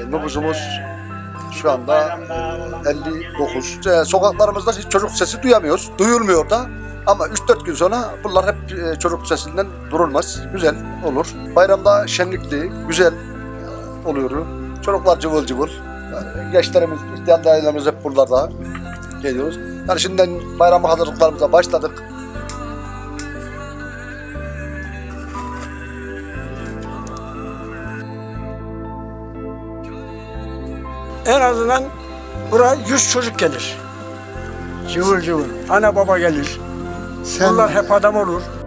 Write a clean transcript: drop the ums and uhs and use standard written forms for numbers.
Nüfusumuz şu anda 59. Sokaklarımızda hiç çocuk sesi duyamıyoruz. Duyulmuyor da. Ama 3-4 gün sonra bunlar hep çocuk sesinden durulmaz. Güzel olur. Bayramda şenlikli, güzel oluyor. Çocuklar cıvıl cıvıl. Yani gençlerimiz, ihtiyar dayılarımız hep buralarda geliyoruz. Yani şimdiden bayram hazırlıklarımıza başladık. En azından buraya 100 çocuk gelir. Cıvıl cıvıl. Ana baba gelir. Bunlar hep adam olur.